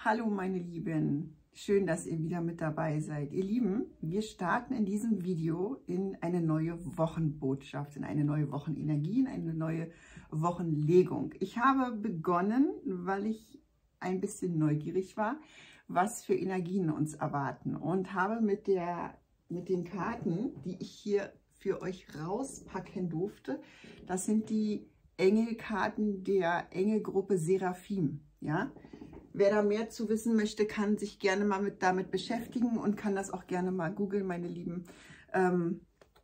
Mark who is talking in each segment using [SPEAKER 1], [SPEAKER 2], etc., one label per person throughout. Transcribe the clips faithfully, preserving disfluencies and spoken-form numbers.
[SPEAKER 1] Hallo meine Lieben, schön, dass ihr wieder mit dabei seid. Ihr Lieben, wir starten in diesem Video in eine neue Wochenbotschaft, in eine neue Wochenenergie, in eine neue Wochenlegung. Ich habe begonnen, weil ich ein bisschen neugierig war, was für Energien uns erwarten und habe mit, der, mit den Karten, die ich hier für euch rauspacken durfte, das sind die Engelkarten der Engelgruppe Seraphim, ja. Wer da mehr zu wissen möchte, kann sich gerne mal mit, damit beschäftigen und kann das auch gerne mal googeln, meine Lieben. Ähm,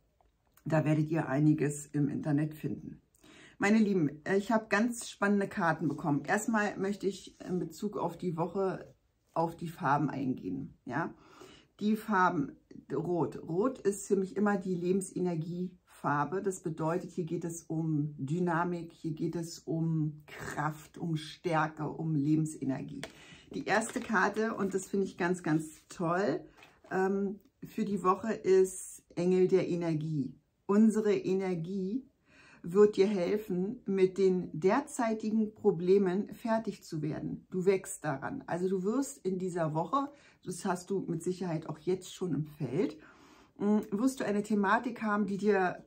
[SPEAKER 1] da werdet ihr einiges im Internet finden. Meine Lieben, ich habe ganz spannende Karten bekommen. Erstmal möchte ich in Bezug auf die Woche auf die Farben eingehen. Ja? Die Farben Rot. Rot ist für mich immer die Lebensenergiefarbe. Das bedeutet, hier geht es um Dynamik, hier geht es um Kraft, um Stärke, um Lebensenergie. Die erste Karte, und das finde ich ganz, ganz toll, ähm, für die Woche ist Engel der Energie. Unsere Energie wird dir helfen, mit den derzeitigen Problemen fertig zu werden. Du wächst daran. Also du wirst in dieser Woche, das hast du mit Sicherheit auch jetzt schon im Feld, wirst du eine Thematik haben, die dir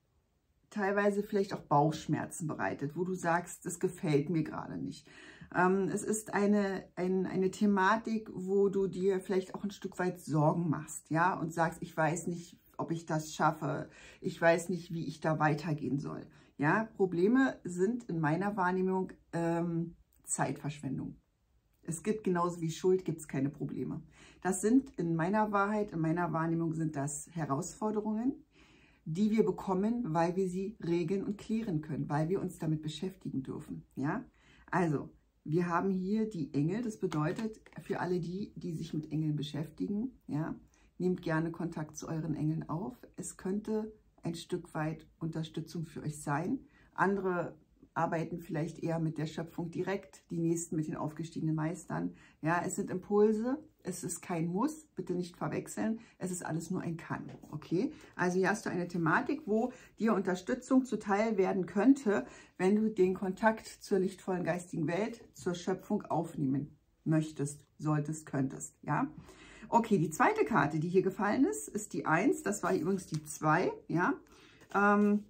[SPEAKER 1] teilweise vielleicht auch Bauchschmerzen bereitet, wo du sagst, das gefällt mir gerade nicht. Ähm, es ist eine, ein, eine Thematik, wo du dir vielleicht auch ein Stück weit Sorgen machst, ja, und sagst, ich weiß nicht, ob ich das schaffe, ich weiß nicht, wie ich da weitergehen soll. Ja, Probleme sind in meiner Wahrnehmung ähm, Zeitverschwendung. Es gibt genauso wie Schuld, gibt es keine Probleme. Das sind in meiner Wahrheit, in meiner Wahrnehmung sind das Herausforderungen, die wir bekommen, weil wir sie regeln und klären können, weil wir uns damit beschäftigen dürfen. Ja, also wir haben hier die Engel, das bedeutet für alle die, die sich mit Engeln beschäftigen, ja, nehmt gerne Kontakt zu euren Engeln auf. Es könnte ein Stück weit Unterstützung für euch sein. Andere arbeiten vielleicht eher mit der Schöpfung direkt, die nächsten mit den aufgestiegenen Meistern. Ja, es sind Impulse, es ist kein Muss, bitte nicht verwechseln. Es ist alles nur ein Kann, okay? Also hier hast du eine Thematik, wo dir Unterstützung zuteil werden könnte, wenn du den Kontakt zur lichtvollen geistigen Welt, zur Schöpfung aufnehmen möchtest, solltest, könntest, ja? Okay, die zweite Karte, die hier gefallen ist, ist die eins. Das war übrigens die zwei. Ja? Ähm,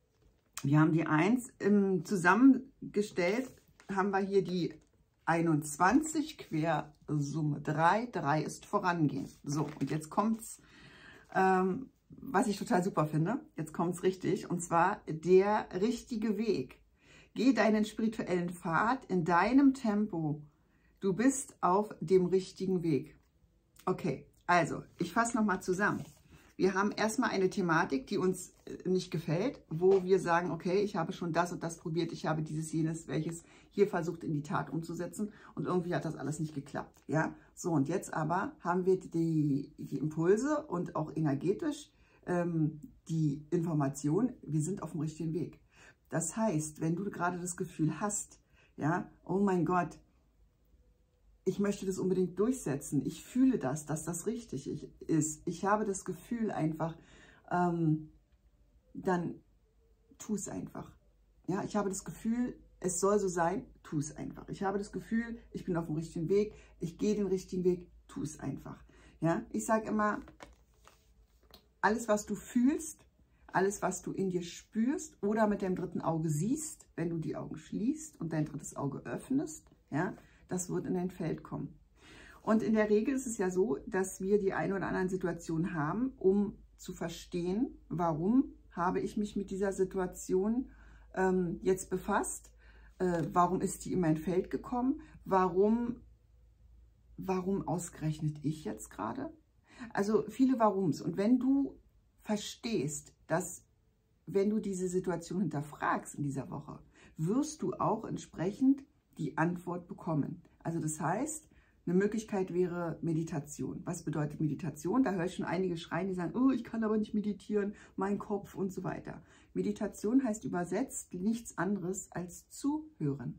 [SPEAKER 1] wir haben die eins. Ähm, zusammengestellt haben wir hier die einundzwanzig, Quersumme drei. drei ist Vorangehen. So, und jetzt kommt's, ähm, was ich total super finde. Jetzt kommt es richtig. Und zwar der richtige Weg. Geh deinen spirituellen Pfad in deinem Tempo. Du bist auf dem richtigen Weg. Okay, also ich fasse nochmal zusammen. Wir haben erstmal eine Thematik, die uns nicht gefällt, wo wir sagen, okay, ich habe schon das und das probiert, ich habe dieses, jenes, welches hier versucht in die Tat umzusetzen und irgendwie hat das alles nicht geklappt. Ja, so und jetzt aber haben wir die, die Impulse und auch energetisch ähm, die Information, wir sind auf dem richtigen Weg. Das heißt, wenn du gerade das Gefühl hast, ja, oh mein Gott, ich möchte das unbedingt durchsetzen. Ich fühle das, dass das richtig ist. Ich habe das Gefühl einfach, ähm, dann tu es einfach. Ja, ich habe das Gefühl, es soll so sein, tu es einfach. Ich habe das Gefühl, ich bin auf dem richtigen Weg, ich gehe den richtigen Weg, tu es einfach. Ja, ich sage immer, alles, was du fühlst, alles, was du in dir spürst oder mit deinem dritten Auge siehst, wenn du die Augen schließt und dein drittes Auge öffnest, ja, das wird in dein Feld kommen. Und in der Regel ist es ja so, dass wir die eine oder anderen Situationen haben, um zu verstehen, warum habe ich mich mit dieser Situation ähm, jetzt befasst, äh, warum ist die in mein Feld gekommen, warum, warum ausgerechnet ich jetzt gerade? Also viele Warums. Und wenn du verstehst, dass wenn du diese Situation hinterfragst in dieser Woche, wirst du auch entsprechend die Antwort bekommen. Also das heißt, eine Möglichkeit wäre Meditation. Was bedeutet Meditation? Da höre ich schon einige schreien, die sagen, oh, ich kann aber nicht meditieren, mein Kopf und so weiter. Meditation heißt übersetzt nichts anderes als zuhören.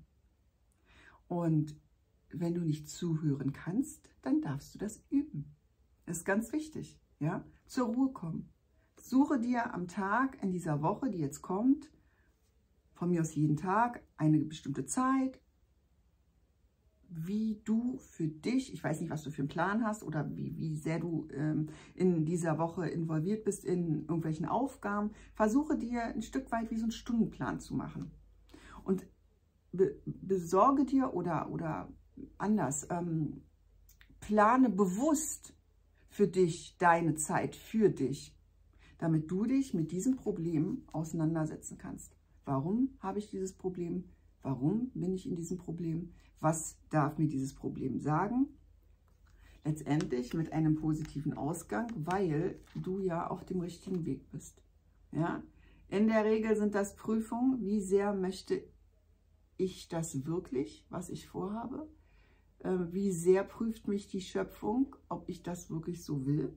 [SPEAKER 1] Und wenn du nicht zuhören kannst, dann darfst du das üben. Das ist ganz wichtig, ja? Zur Ruhe kommen. Suche dir am Tag in dieser Woche, die jetzt kommt, von mir aus jeden Tag, eine bestimmte Zeit, wie du für dich, ich weiß nicht, was du für einen Plan hast oder wie, wie sehr du ähm, in dieser Woche involviert bist in irgendwelchen Aufgaben, versuche dir ein Stück weit wie so einen Stundenplan zu machen. Und be besorge dir oder, oder anders, ähm, plane bewusst für dich deine Zeit, für dich, damit du dich mit diesem Problem auseinandersetzen kannst. Warum habe ich dieses Problem? Warum bin ich in diesem Problem? Was darf mir dieses Problem sagen? Letztendlich mit einem positiven Ausgang, weil du ja auf dem richtigen Weg bist. Ja? In der Regel sind das Prüfungen, wie sehr möchte ich das wirklich, was ich vorhabe? Äh, wie sehr prüft mich die Schöpfung, ob ich das wirklich so will?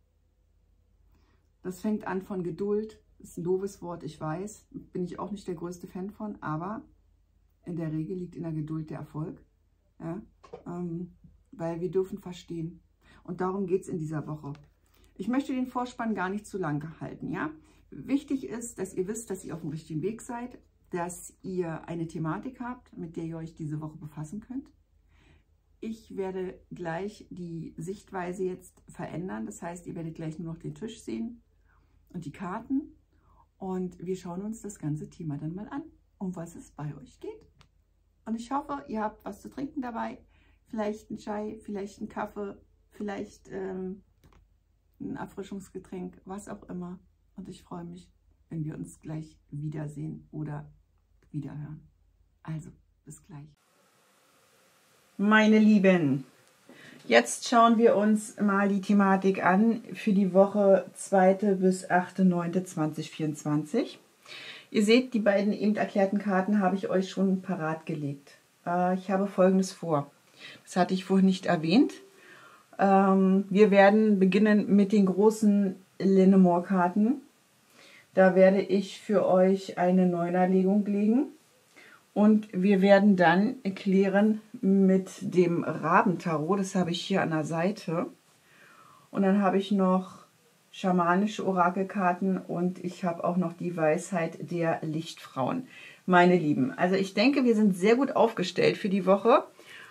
[SPEAKER 1] Das fängt an von Geduld. Das ist ein doofes Wort, ich weiß. Bin ich auch nicht der größte Fan von, aber in der Regel liegt in der Geduld der Erfolg, ja? ähm, weil wir dürfen verstehen. Und darum geht es in dieser Woche. Ich möchte den Vorspann gar nicht zu lange halten. Ja? Wichtig ist, dass ihr wisst, dass ihr auf dem richtigen Weg seid, dass ihr eine Thematik habt, mit der ihr euch diese Woche befassen könnt. Ich werde gleich die Sichtweise jetzt verändern. Das heißt, ihr werdet gleich nur noch den Tisch sehen und die Karten. Und wir schauen uns das ganze Thema dann mal an, um was es bei euch geht. Und ich hoffe, ihr habt was zu trinken dabei. Vielleicht ein Chai, vielleicht ein Kaffee, vielleicht ähm, ein Erfrischungsgetränk, was auch immer. Und ich freue mich, wenn wir uns gleich wiedersehen oder wiederhören. Also, bis gleich. Meine Lieben, jetzt schauen wir uns mal die Thematik an für die Woche zweite bis achte neunte zweitausendvierundzwanzig. Ihr seht, die beiden eben erklärten Karten habe ich euch schon parat gelegt. Äh, ich habe Folgendes vor. Das hatte ich vorhin nicht erwähnt. Ähm, wir werden beginnen mit den großen Lenormand-Karten. Da werde ich für euch eine Neunerlegung legen. Und wir werden dann erklären mit dem Rabentarot. Das habe ich hier an der Seite. Und dann habe ich noch schamanische Orakelkarten und ich habe auch noch die Weisheit der Lichtfrauen. Meine Lieben, also ich denke, wir sind sehr gut aufgestellt für die Woche.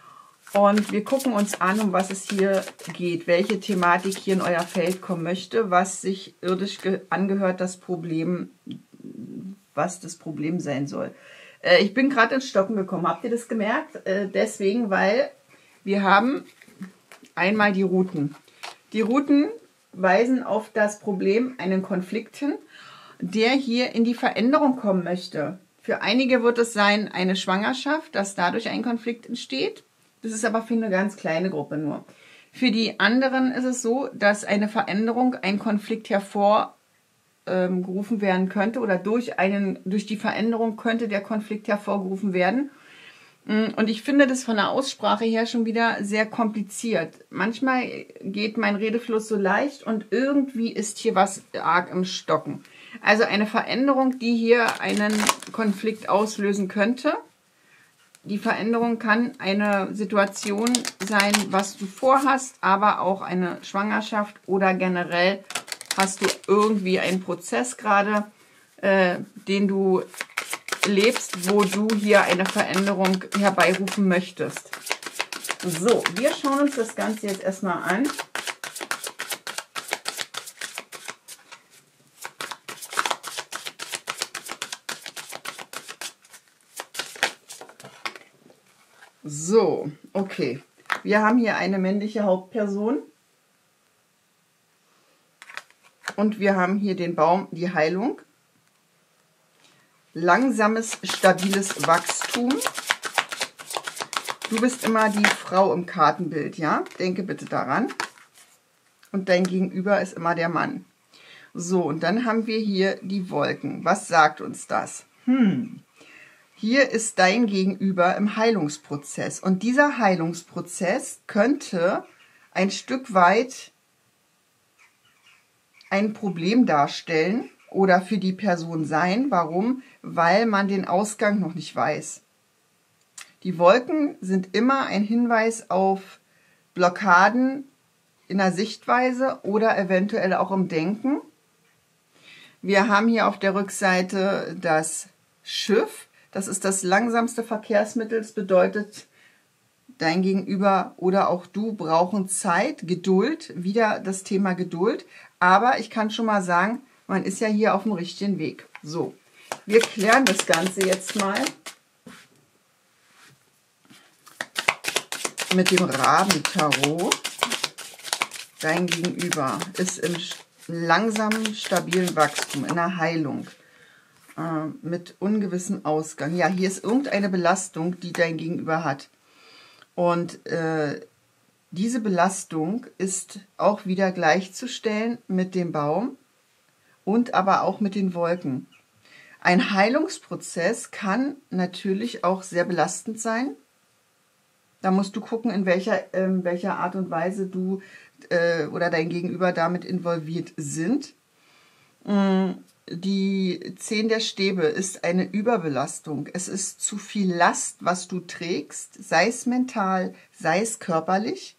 [SPEAKER 1] Und wir gucken uns an, um was es hier geht, welche Thematik hier in euer Feld kommen möchte, was sich irdisch angehört, das Problem, was das Problem sein soll. Äh, ich bin gerade ins Stocken gekommen, habt ihr das gemerkt? Äh, deswegen, weil wir haben einmal die Routen. Die Routen weisen auf das Problem, einen Konflikt hin, der hier in die Veränderung kommen möchte. Für einige wird es sein, eine Schwangerschaft, dass dadurch ein Konflikt entsteht. Das ist aber für eine ganz kleine Gruppe nur. Für die anderen ist es so, dass eine Veränderung, ein Konflikt hervorgerufen ähm, werden könnte oder durch, einen, durch die Veränderung könnte der Konflikt hervorgerufen werden. Und ich finde das von der Aussprache her schon wieder sehr kompliziert. Manchmal geht mein Redefluss so leicht und irgendwie ist hier was arg im Stocken. Also eine Veränderung, die hier einen Konflikt auslösen könnte. Die Veränderung kann eine Situation sein, was du vorhast, aber auch eine Schwangerschaft oder generell hast du irgendwie einen Prozess gerade, äh, den du lebst, wo du hier eine Veränderung herbeirufen möchtest. So, wir schauen uns das Ganze jetzt erstmal an. So, okay. Wir haben hier eine männliche Hauptperson. Und wir haben hier den Baum, die Heilung. Langsames, stabiles Wachstum. Du bist immer die Frau im Kartenbild, ja? Denke bitte daran. Und dein Gegenüber ist immer der Mann. So, und dann haben wir hier die Wolken. Was sagt uns das? Hm. Hier ist dein Gegenüber im Heilungsprozess. Und dieser Heilungsprozess könnte ein Stück weit ein Problem darstellen oder für die Person sein. Warum? Weil man den Ausgang noch nicht weiß. Die Wolken sind immer ein Hinweis auf Blockaden in der Sichtweise oder eventuell auch im Denken. Wir haben hier auf der Rückseite das Schiff. Das ist das langsamste Verkehrsmittel. Das bedeutet, dein Gegenüber oder auch du brauchen Zeit, Geduld, wieder das Thema Geduld. Aber ich kann schon mal sagen, man ist ja hier auf dem richtigen Weg. So, wir klären das Ganze jetzt mal mit dem Raben-Tarot. Dein Gegenüber ist im langsamen, stabilen Wachstum, in der Heilung, äh, mit ungewissem Ausgang. Ja, hier ist irgendeine Belastung, die dein Gegenüber hat. Und äh, diese Belastung ist auch wieder gleichzustellen mit dem Baum und aber auch mit den Wolken. Ein Heilungsprozess kann natürlich auch sehr belastend sein. Da musst du gucken, in welcher, in welcher Art und Weise du äh, oder dein Gegenüber damit involviert sind. Die Zehn der Stäbe ist eine Überbelastung. Es ist zu viel Last, was du trägst, sei es mental, sei es körperlich.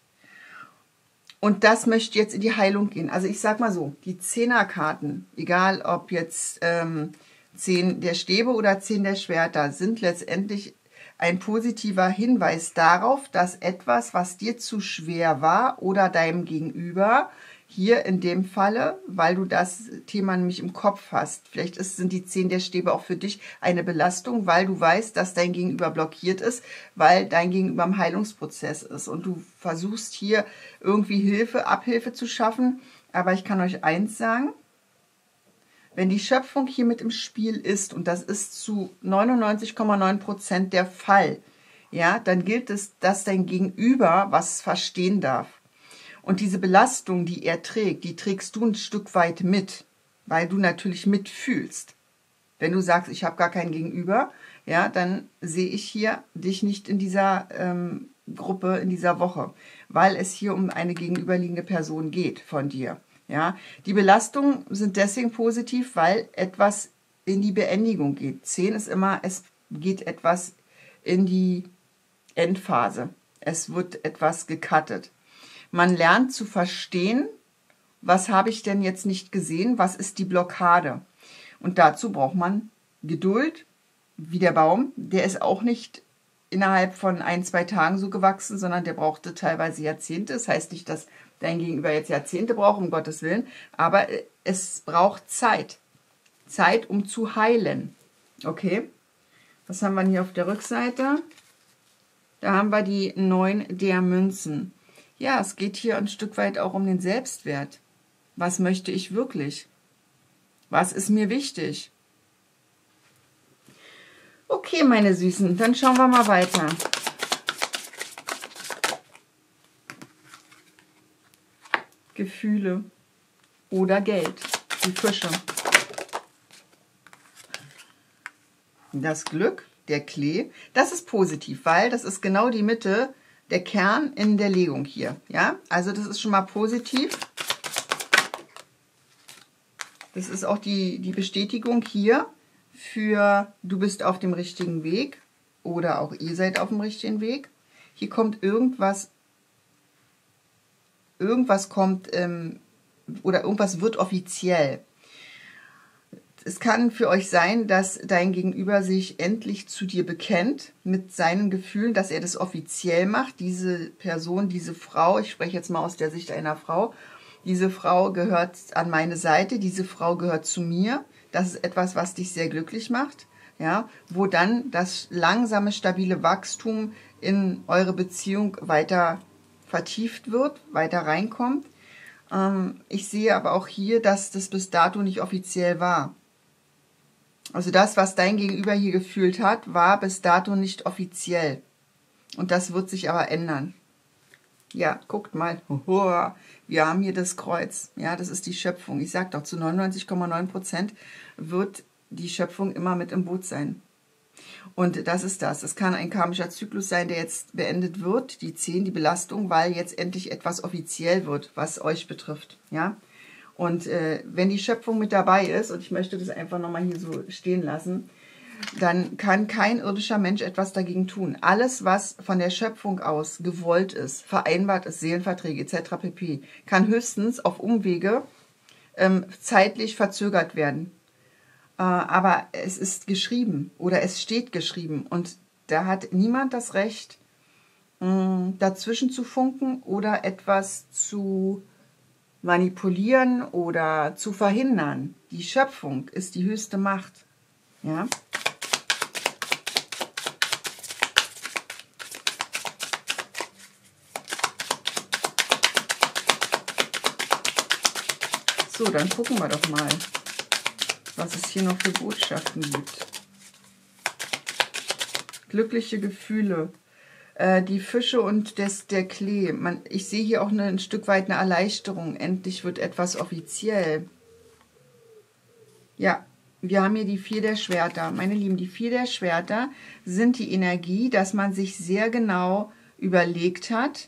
[SPEAKER 1] Und das möchte jetzt in die Heilung gehen. Also ich sag mal so, die Zehnerkarten, egal ob jetzt ähm, Zehn der Stäbe oder Zehn der Schwerter, sind letztendlich ein positiver Hinweis darauf, dass etwas, was dir zu schwer war oder deinem Gegenüber, hier in dem Falle, weil du das Thema nämlich im Kopf hast, vielleicht ist, sind die Zehn der Stäbe auch für dich eine Belastung, weil du weißt, dass dein Gegenüber blockiert ist, weil dein Gegenüber im Heilungsprozess ist und du versuchst hier irgendwie Hilfe, Abhilfe zu schaffen. Aber ich kann euch eins sagen, wenn die Schöpfung hier mit im Spiel ist, und das ist zu neunundneunzig Komma neun Prozent der Fall, ja, dann gilt es, dass dein Gegenüber was verstehen darf. Und diese Belastung, die er trägt, die trägst du ein Stück weit mit, weil du natürlich mitfühlst. Wenn du sagst, ich habe gar kein Gegenüber, ja, dann sehe ich hier dich nicht in dieser ähm, Gruppe, in dieser Woche, weil es hier um eine gegenüberliegende Person geht von dir. Ja, die Belastungen sind deswegen positiv, weil etwas in die Beendigung geht. Zehn ist immer, es geht etwas in die Endphase. Es wird etwas gecuttet. Man lernt zu verstehen, was habe ich denn jetzt nicht gesehen, was ist die Blockade. Und dazu braucht man Geduld, wie der Baum. Der ist auch nicht innerhalb von ein, zwei Tagen so gewachsen, sondern der brauchte teilweise Jahrzehnte. Das heißt nicht, dass dein Gegenüber jetzt Jahrzehnte braucht, um Gottes Willen, aber es braucht Zeit. Zeit, um zu heilen. Okay, was haben wir hier auf der Rückseite? Da haben wir die Neun der Münzen. Ja, es geht hier ein Stück weit auch um den Selbstwert. Was möchte ich wirklich? Was ist mir wichtig? Okay, meine Süßen, dann schauen wir mal weiter. Gefühle oder Geld, die Fische. Das Glück, der Klee, das ist positiv, weil das ist genau die Mitte, der Kern in der Legung hier. Ja, also das ist schon mal positiv. Das ist auch die, die Bestätigung hier für du bist auf dem richtigen Weg oder auch ihr seid auf dem richtigen Weg. Hier kommt irgendwas Irgendwas kommt ähm, oder irgendwas wird offiziell. Es kann für euch sein, dass dein Gegenüber sich endlich zu dir bekennt mit seinen Gefühlen, dass er das offiziell macht. Diese Person, diese Frau, ich spreche jetzt mal aus der Sicht einer Frau, diese Frau gehört an meine Seite, diese Frau gehört zu mir. Das ist etwas, was dich sehr glücklich macht, ja, wo dann das langsame, stabile Wachstum in eure Beziehung weiter vertieft wird, weiter reinkommt. Ähm, ich sehe aber auch hier, dass das bis dato nicht offiziell war. Also das, was dein Gegenüber hier gefühlt hat, war bis dato nicht offiziell. Und das wird sich aber ändern. Ja, guckt mal. Wir haben hier das Kreuz. Ja, das ist die Schöpfung. Ich sage doch, zu neunundneunzig Komma neun Prozent wird die Schöpfung immer mit im Boot sein. Und das ist das. Es kann ein karmischer Zyklus sein, der jetzt beendet wird, die zehn, die Belastung, weil jetzt endlich etwas offiziell wird, was euch betrifft. Ja? Und äh, wenn die Schöpfung mit dabei ist, und ich möchte das einfach nochmal hier so stehen lassen, dann kann kein irdischer Mensch etwas dagegen tun. Alles, was von der Schöpfung aus gewollt ist, vereinbart ist, Seelenverträge et cetera pp., kann höchstens auf Umwege ähm, zeitlich verzögert werden. Aber es ist geschrieben oder es steht geschrieben und da hat niemand das Recht, mh, dazwischen zu funken oder etwas zu manipulieren oder zu verhindern. Die Schöpfung ist die höchste Macht. Ja? So, dann gucken wir doch mal, was es hier noch für Botschaften gibt. Glückliche Gefühle. Äh, die Fische und des, der Klee. Man, ich sehe hier auch eine, ein Stück weit eine Erleichterung. Endlich wird etwas offiziell. Ja, wir haben hier die Vier der Schwerter. Meine Lieben, die Vier der Schwerter sind die Energie, dass man sich sehr genau überlegt hat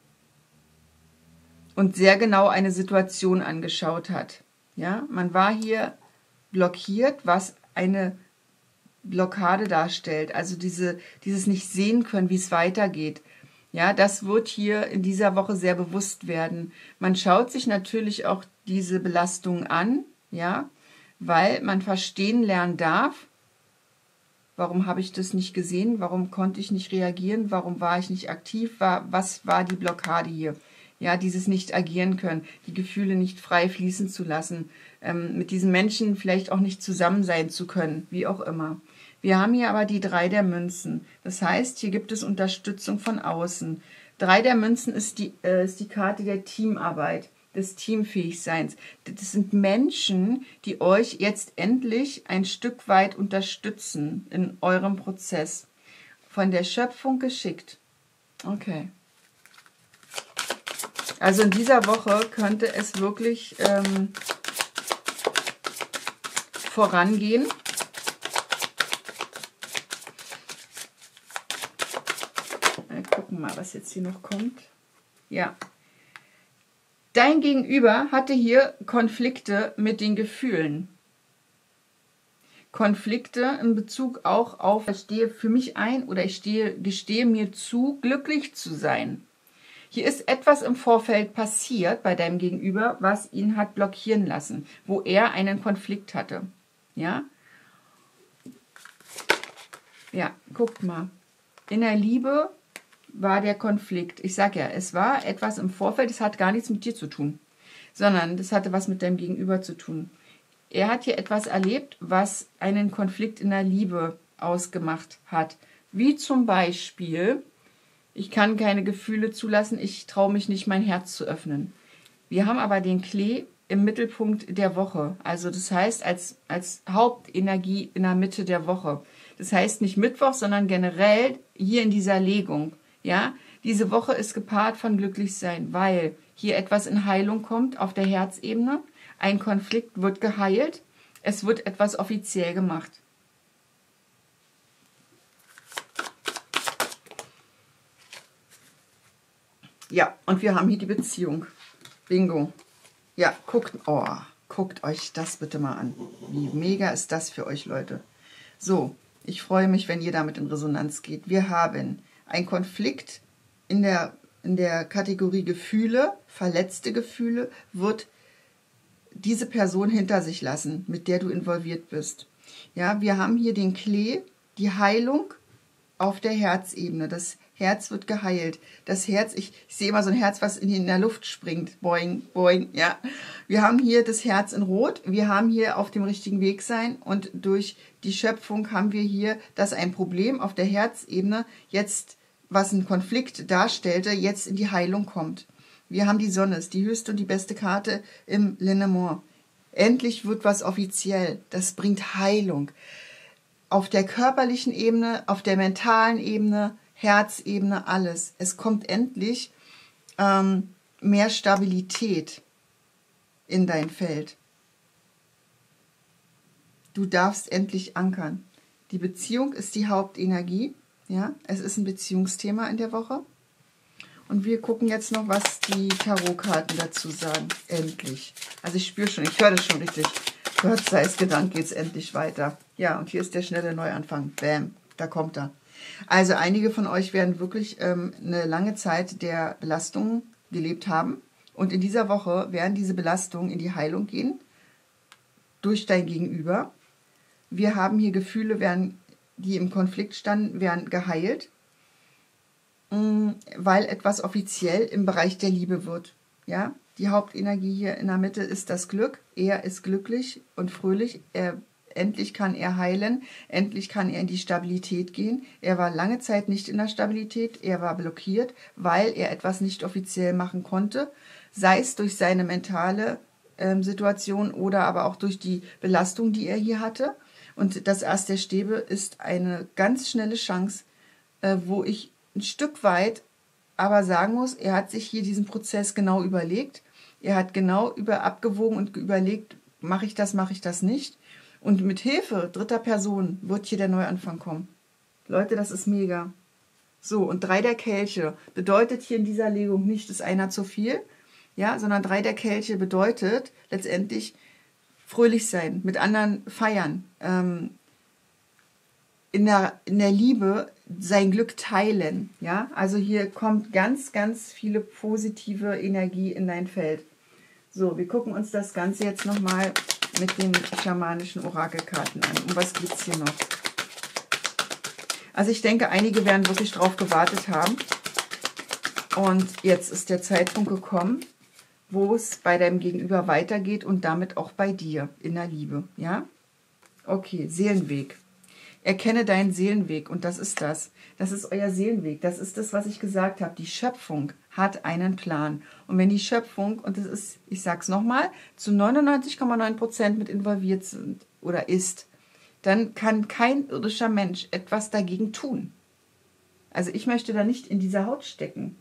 [SPEAKER 1] und sehr genau eine Situation angeschaut hat. Ja, man war hier blockiert, was eine Blockade darstellt. Also diese, dieses nicht sehen können, wie es weitergeht. Ja, das wird hier in dieser Woche sehr bewusst werden. Man schaut sich natürlich auch diese Belastung an, ja, weil man verstehen lernen darf, warum habe ich das nicht gesehen, warum konnte ich nicht reagieren, warum war ich nicht aktiv, war, was war die Blockade hier? Ja, dieses nicht agieren können, die Gefühle nicht frei fließen zu lassen, ähm, mit diesen Menschen vielleicht auch nicht zusammen sein zu können, wie auch immer. Wir haben hier aber die Drei der Münzen. Das heißt, hier gibt es Unterstützung von außen. Drei der Münzen ist die, äh, ist die Karte der Teamarbeit, des Teamfähigseins. Das sind Menschen, die euch jetzt endlich ein Stück weit unterstützen in eurem Prozess. Von der Schöpfung geschickt. Okay. Also in dieser Woche könnte es wirklich ähm, vorangehen. Wir gucken mal, was jetzt hier noch kommt. Ja. Dein Gegenüber hatte hier Konflikte mit den Gefühlen. Konflikte in Bezug auch auf, ich stehe für mich ein oder ich stehe, gestehe mir zu, glücklich zu sein. Hier ist etwas im Vorfeld passiert bei deinem Gegenüber, was ihn hat blockieren lassen, wo er einen Konflikt hatte. Ja? Ja, guckt mal. In der Liebe war der Konflikt. Ich sage ja, es war etwas im Vorfeld, es hat gar nichts mit dir zu tun, sondern das hatte was mit deinem Gegenüber zu tun. Er hat hier etwas erlebt, was einen Konflikt in der Liebe ausgemacht hat. Wie zum Beispiel, ich kann keine Gefühle zulassen, ich traue mich nicht, mein Herz zu öffnen. Wir haben aber den Klee im Mittelpunkt der Woche. Also das heißt, als, als Hauptenergie in der Mitte der Woche. Das heißt nicht Mittwoch, sondern generell hier in dieser Legung. Ja, diese Woche ist gepaart von Glücklichsein, weil hier etwas in Heilung kommt auf der Herzebene. Ein Konflikt wird geheilt. Es wird etwas offiziell gemacht. Ja, und wir haben hier die Beziehung. Bingo. Ja, guckt, oh, guckt euch das bitte mal an. Wie mega ist das für euch, Leute. So, ich freue mich, wenn ihr damit in Resonanz geht. Wir haben ein Konflikt in der, in der Kategorie Gefühle, verletzte Gefühle, wird diese Person hinter sich lassen, mit der du involviert bist. Ja, wir haben hier den Klee, die Heilung auf der Herzebene. Das Herz wird geheilt. Das Herz, ich, ich sehe immer so ein Herz, was in, in der Luft springt. Boing, boing, ja. Wir haben hier das Herz in Rot. Wir haben hier auf dem richtigen Weg sein. Und durch die Schöpfung haben wir hier, dass ein Problem auf der Herzebene jetzt, was einen Konflikt darstellte, jetzt in die Heilung kommt. Wir haben die Sonne, ist die höchste und die beste Karte im Lenormand. Endlich wird was offiziell. Das bringt Heilung. Auf der körperlichen Ebene, auf der mentalen Ebene, Herzebene, alles. Es kommt endlich ähm, mehr Stabilität in dein Feld. Du darfst endlich ankern. Die Beziehung ist die Hauptenergie. Ja, es ist ein Beziehungsthema in der Woche. Und wir gucken jetzt noch, was die Tarotkarten dazu sagen. Endlich. Also ich spüre schon, ich höre das schon richtig. Gott sei es gedankt, geht es endlich weiter. Ja, und hier ist der schnelle Neuanfang. Bam, da kommt er. Also einige von euch werden wirklich ähm, eine lange Zeit der Belastung gelebt haben. Und in dieser Woche werden diese Belastungen in die Heilung gehen. Durch dein Gegenüber. Wir haben hier Gefühle, werden, die im Konflikt standen, werden geheilt. weil etwas offiziell im Bereich der Liebe wird. Ja, die Hauptenergie hier in der Mitte ist das Glück. Er ist glücklich und fröhlich. Er, endlich kann er heilen. Endlich kann er in die Stabilität gehen. Er war lange Zeit nicht in der Stabilität. Er war blockiert, weil er etwas nicht offiziell machen konnte. Sei es durch seine mentale ähm, Situation oder aber auch durch die Belastung, die er hier hatte. Und das Ass der Stäbe ist eine ganz schnelle Chance, äh, wo ich ein Stück weit aber sagen muss, er hat sich hier diesen Prozess genau überlegt. Er hat genau über abgewogen und überlegt, mache ich das, mache ich das nicht. Und mit Hilfe dritter Person wird hier der Neuanfang kommen. Leute, das ist mega. So, und drei der Kelche bedeutet hier in dieser Legung nicht, ist einer zu viel, ja, sondern drei der Kelche bedeutet letztendlich fröhlich sein, mit anderen feiern, ähm, in der, in der Liebe sein Glück teilen. Ja? Also hier kommt ganz, ganz viele positive Energie in dein Feld. So, wir gucken uns das Ganze jetzt nochmal mit den schamanischen Orakelkarten an. Um was geht es hier noch? Also ich denke, einige werden wirklich drauf gewartet haben. Und jetzt ist der Zeitpunkt gekommen, wo es bei deinem Gegenüber weitergeht und damit auch bei dir in der Liebe. Ja? Okay, Seelenweg. Erkenne deinen Seelenweg und das ist das. Das ist euer Seelenweg. Das ist das, was ich gesagt habe. Die Schöpfung hat einen Plan. Und wenn die Schöpfung, und das ist, ich sage es nochmal, zu neunundneunzig Komma neun Prozent mit involviert sind oder ist, dann kann kein irdischer Mensch etwas dagegen tun. Also ich möchte da nicht in dieser Haut stecken.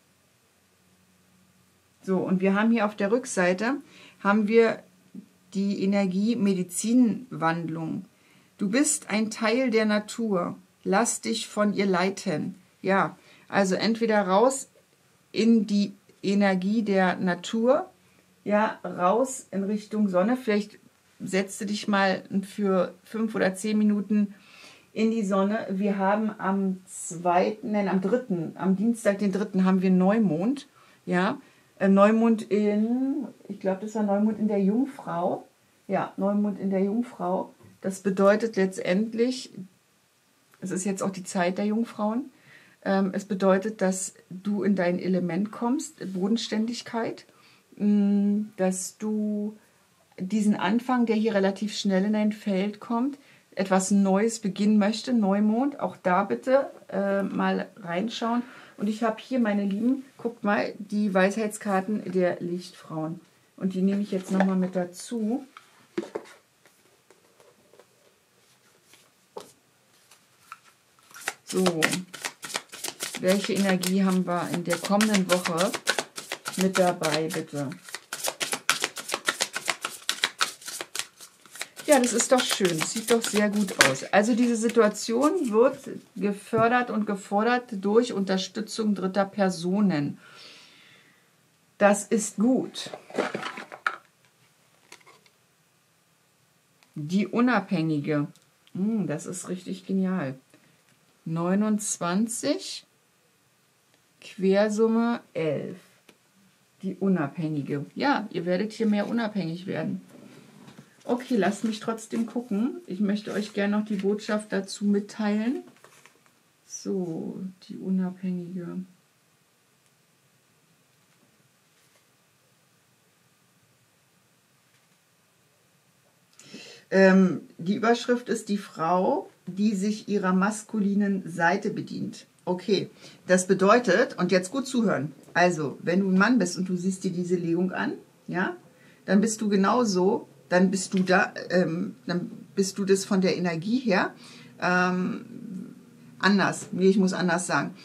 [SPEAKER 1] So, und wir haben hier auf der Rückseite, haben wir die Energie Medizinwandlung. Du bist ein Teil der Natur. Lass dich von ihr leiten. Ja, also entweder raus in die Energie der Natur, ja, raus in Richtung Sonne. Vielleicht setzt du dich mal für fünf oder zehn Minuten in die Sonne. Wir haben am zweiten, nein, am dritten, am Dienstag, den dritten, haben wir Neumond. Ja, Neumond in, ich glaube, das war Neumond in der Jungfrau. Ja, Neumond in der Jungfrau. Das bedeutet letztendlich, es ist jetzt auch die Zeit der Jungfrauen, ähm, es bedeutet, dass du in dein Element kommst, Bodenständigkeit, mh, dass du diesen Anfang, der hier relativ schnell in dein Feld kommt, etwas Neues beginnen möchte, Neumond, auch da bitte äh, mal reinschauen. Und ich habe hier, meine Lieben, guckt mal, die Weisheitskarten der Lichtfrauen. Und die nehme ich jetzt nochmal mit dazu. So, welche Energie haben wir in der kommenden Woche mit dabei, bitte? Ja, das ist doch schön. Das sieht doch sehr gut aus. Also diese Situation wird gefördert und gefordert durch Unterstützung dritter Personen. Das ist gut. Die Unabhängige. Hm, das ist richtig genial. neunundzwanzig, Quersumme elf. Die Unabhängige. Ja, ihr werdet hier mehr unabhängig werden. Okay, lasst mich trotzdem gucken. Ich möchte euch gerne noch die Botschaft dazu mitteilen. So, die Unabhängige. Ähm, die Überschrift ist die Frau, die sich ihrer maskulinen Seite bedient. Okay, das bedeutet, und jetzt gut zuhören, also, wenn du ein Mann bist und du siehst dir diese Legung an, ja, dann bist du genauso, dann bist du da, ähm, dann bist du das von der Energie her ähm, anders. Nee, ich muss anders sagen.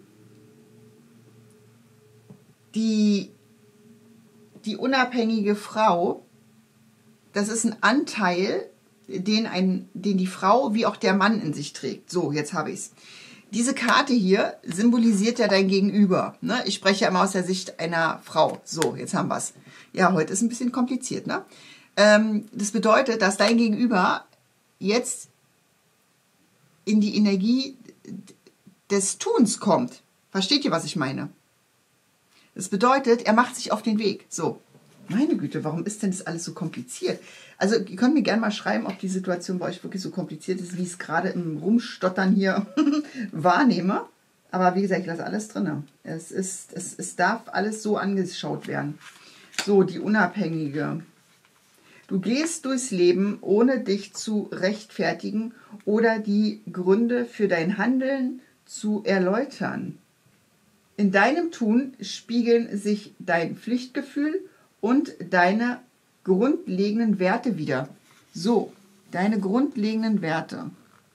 [SPEAKER 1] Die, die unabhängige Frau, das ist ein Anteil, den, ein, den die Frau wie auch der Mann in sich trägt. So, jetzt habe ich es. Diese Karte hier symbolisiert ja dein Gegenüber. Ne? Ich spreche ja immer aus der Sicht einer Frau. So, jetzt haben wir es. Ja, heute ist ein bisschen kompliziert, ne? Das bedeutet, dass dein Gegenüber jetzt in die Energie des Tuns kommt. Versteht ihr, was ich meine? Das bedeutet, er macht sich auf den Weg. So, meine Güte, warum ist denn das alles so kompliziert? Also, ihr könnt mir gerne mal schreiben, ob die Situation bei euch wirklich so kompliziert ist, wie ich es gerade im Rumstottern hier wahrnehme. Aber wie gesagt, ich lasse alles drin. Es, ist, es, es darf alles so angeschaut werden. So, die Unabhängige. Du gehst durchs Leben, ohne dich zu rechtfertigen oder die Gründe für dein Handeln zu erläutern. In deinem Tun spiegeln sich dein Pflichtgefühl und deine grundlegenden Werte wider. So, deine grundlegenden Werte.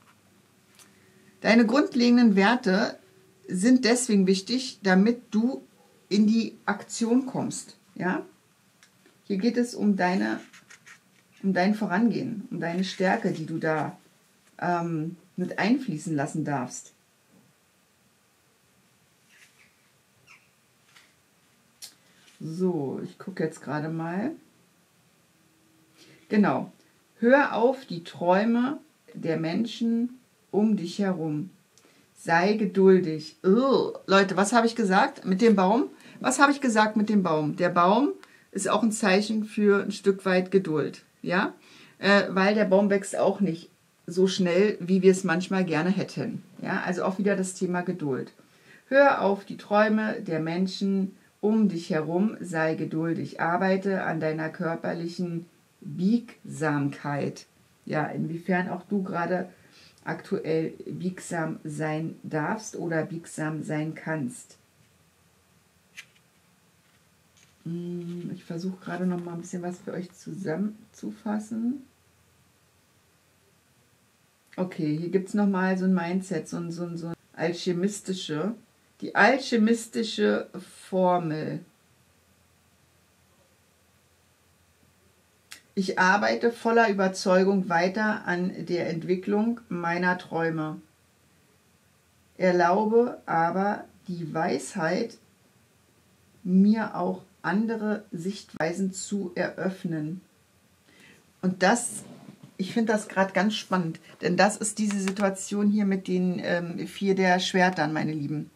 [SPEAKER 1] Deine grundlegenden Werte sind deswegen wichtig, damit du in die Aktion kommst. Ja? Hier geht es um deine, um dein Vorangehen, um deine Stärke, die du da ähm, mit einfließen lassen darfst. So, ich gucke jetzt gerade mal. Genau. Hör auf die Träume der Menschen um dich herum. Sei geduldig. Ugh. Leute, was habe ich gesagt mit dem Baum? Was habe ich gesagt mit dem Baum? Der Baum ist auch ein Zeichen für ein Stück weit Geduld. Ja? Äh, weil der Baum wächst auch nicht so schnell, wie wir es manchmal gerne hätten. Ja? Also auch wieder das Thema Geduld. Hör auf die Träume der Menschen um dich herum. Sei geduldig. Arbeite an deiner körperlichen Biegsamkeit. Ja, inwiefern auch du gerade aktuell biegsam sein darfst oder biegsam sein kannst. Ich versuche gerade noch mal ein bisschen was für euch zusammenzufassen. Okay, hier gibt es noch mal so ein Mindset, so ein, so ein, so ein alchemistische, die alchemistische Formel. Ich arbeite voller Überzeugung weiter an der Entwicklung meiner Träume. Erlaube aber die Weisheit, mir auch andere Sichtweisen zu eröffnen. Und das, ich finde das gerade ganz spannend, denn das ist diese Situation hier mit den ähm, vier der Schwertern, meine Lieben.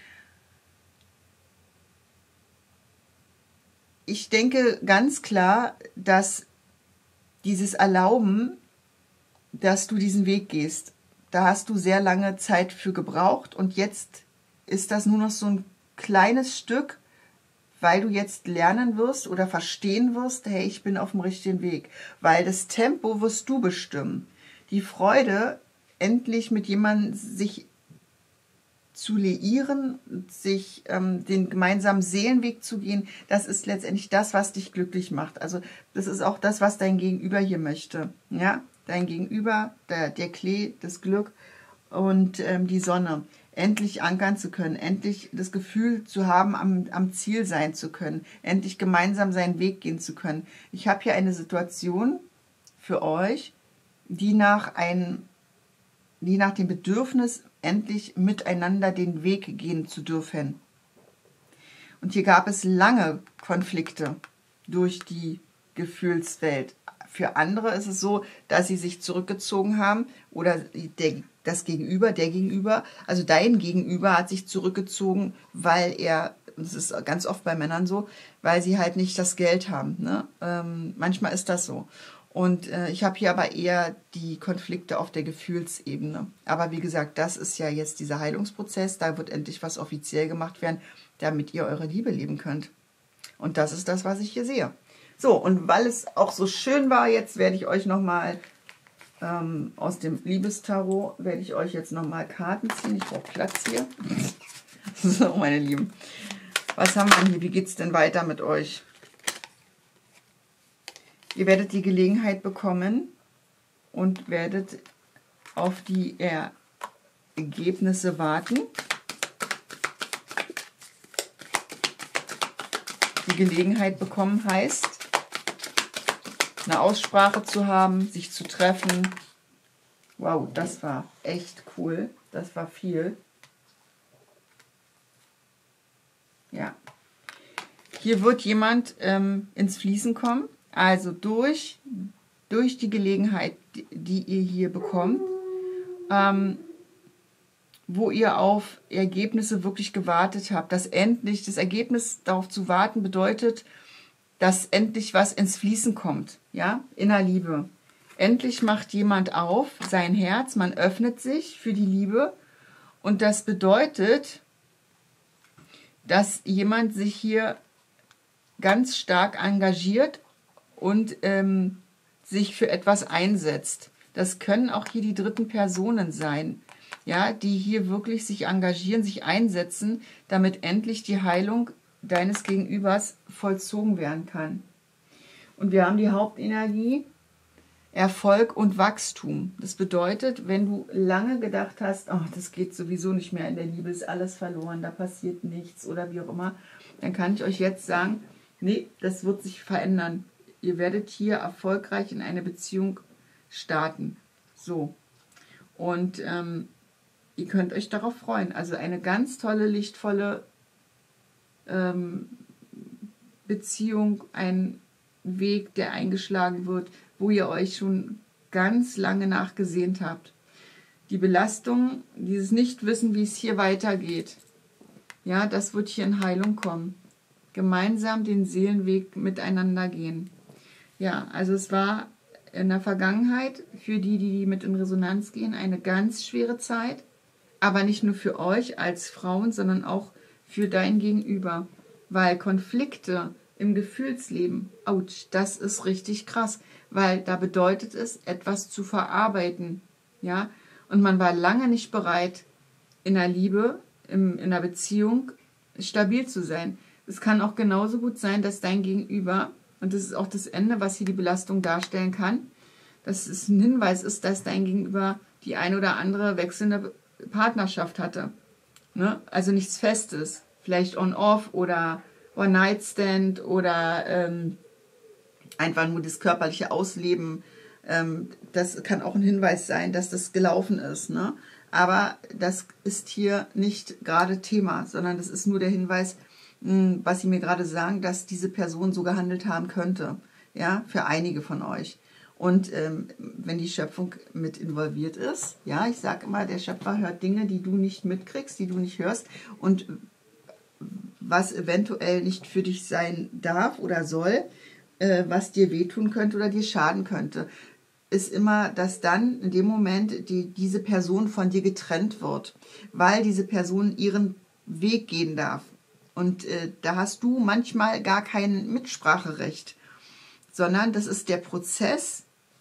[SPEAKER 1] Ich denke ganz klar, dass dieses Erlauben, dass du diesen Weg gehst, da hast du sehr lange Zeit für gebraucht und jetzt ist das nur noch so ein kleines Stück, weil du jetzt lernen wirst oder verstehen wirst, hey, ich bin auf dem richtigen Weg. Weil das Tempo wirst du bestimmen. Die Freude, endlich mit jemandem sich zu liieren, sich ähm, den gemeinsamen Seelenweg zu gehen, das ist letztendlich das, was dich glücklich macht. Also das ist auch das, was dein Gegenüber hier möchte. Ja, dein Gegenüber, der, der Klee, das Glück und ähm, die Sonne. Endlich ankern zu können, endlich das Gefühl zu haben, am, am Ziel sein zu können, endlich gemeinsam seinen Weg gehen zu können. Ich habe hier eine Situation für euch, die nach, ein, die nach dem Bedürfnis endlich miteinander den Weg gehen zu dürfen. Und hier gab es lange Konflikte durch die Gefühlswelt. Für andere ist es so, dass sie sich zurückgezogen haben oder der, das Gegenüber, der Gegenüber, also dein Gegenüber hat sich zurückgezogen, weil er, das ist ganz oft bei Männern so, weil sie halt nicht das Geld haben. Ne? Ähm, manchmal ist das so. Und äh, ich habe hier aber eher die Konflikte auf der Gefühlsebene. Aber wie gesagt, das ist ja jetzt dieser Heilungsprozess. Da wird endlich was offiziell gemacht werden, damit ihr eure Liebe leben könnt. Und das ist das, was ich hier sehe. So, und weil es auch so schön war, jetzt werde ich euch nochmal ähm, aus dem Liebestarot, werde ich euch jetzt nochmal Karten ziehen. Ich brauche Platz hier. So, meine Lieben. Was haben wir hier? Wie geht es denn weiter mit euch? Ihr werdet die Gelegenheit bekommen und werdet auf die Ergebnisse warten. Die Gelegenheit bekommen heißt, eine Aussprache zu haben, sich zu treffen. Wow, das war echt cool. Das war viel. Ja. Hier wird jemand ähm, ins Fließen kommen. Also durch, durch die Gelegenheit, die, die ihr hier bekommt, ähm, wo ihr auf Ergebnisse wirklich gewartet habt, dass endlich das Ergebnis darauf zu warten bedeutet, dass endlich was ins Fließen kommt, ja, in der Liebe. Endlich macht jemand auf sein Herz, man öffnet sich für die Liebe Und das bedeutet, dass jemand sich hier ganz stark engagiert und ähm, sich für etwas einsetzt. Das können auch hier die dritten Personen sein, ja, die hier wirklich sich engagieren, sich einsetzen, damit endlich die Heilung deines Gegenübers vollzogen werden kann. Und wir haben die Hauptenergie, Erfolg und Wachstum. Das bedeutet, wenn du lange gedacht hast, oh, das geht sowieso nicht mehr in der Liebe, ist alles verloren, da passiert nichts oder wie auch immer, dann kann ich euch jetzt sagen, nee, das wird sich verändern. Ihr werdet hier erfolgreich in eine Beziehung starten. So. Und ähm, ihr könnt euch darauf freuen. Also eine ganz tolle, lichtvolle ähm, Beziehung, ein Weg, der eingeschlagen wird, wo ihr euch schon ganz lange nachgesehnt habt. Die Belastung, dieses Nichtwissen, wie es hier weitergeht, ja, das wird hier in Heilung kommen. Gemeinsam den Seelenweg miteinander gehen. Ja, also es war in der Vergangenheit für die, die mit in Resonanz gehen, eine ganz schwere Zeit, aber nicht nur für euch als Frauen, sondern auch für dein Gegenüber, weil Konflikte im Gefühlsleben, ouch, das ist richtig krass, weil da bedeutet es, etwas zu verarbeiten, ja, und man war lange nicht bereit, in der Liebe, in einer Beziehung stabil zu sein. Es kann auch genauso gut sein, dass dein Gegenüber, und das ist auch das Ende, was hier die Belastung darstellen kann, dass es ein Hinweis ist, dass dein Gegenüber die eine oder andere wechselnde Partnerschaft hatte, ne? Also nichts Festes, vielleicht on-off oder One-Night-Stand oder ähm, einfach nur das körperliche Ausleben. Ähm, das kann auch ein Hinweis sein, dass das gelaufen ist, ne? Aber das ist hier nicht gerade Thema, sondern das ist nur der Hinweis, mh, was Sie mir gerade sagen, dass diese Person so gehandelt haben könnte, ja, für einige von euch. Und ähm, wenn die Schöpfung mit involviert ist, ja, ich sage immer, der Schöpfer hört Dinge, die du nicht mitkriegst, die du nicht hörst und was eventuell nicht für dich sein darf oder soll, äh, was dir wehtun könnte oder dir schaden könnte, ist immer, dass dann in dem Moment die, diese Person von dir getrennt wird, weil diese Person ihren Weg gehen darf. Und äh, da hast du manchmal gar kein Mitspracherecht, sondern das ist der Prozess,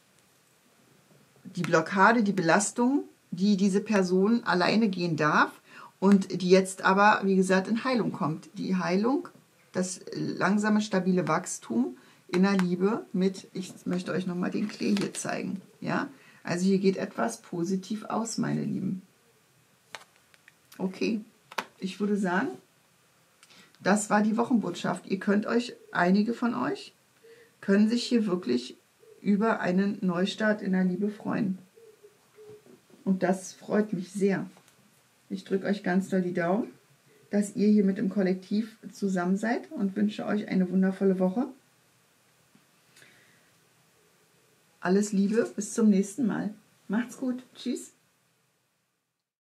[SPEAKER 1] die Blockade, die Belastung, die diese Person alleine gehen darf und die jetzt aber, wie gesagt, in Heilung kommt. Die Heilung, das langsame, stabile Wachstum in der Liebe mit, ich möchte euch nochmal den Klee hier zeigen. Ja? Also hier geht etwas positiv aus, meine Lieben. Okay, ich würde sagen, das war die Wochenbotschaft. Ihr könnt euch, einige von euch, können sich hier wirklich über einen Neustart in der Liebe freuen. Und das freut mich sehr. Ich drücke euch ganz doll die Daumen, dass ihr hier mit im Kollektiv zusammen seid und wünsche euch eine wundervolle Woche. Alles Liebe, bis zum nächsten Mal. Macht's gut. Tschüss.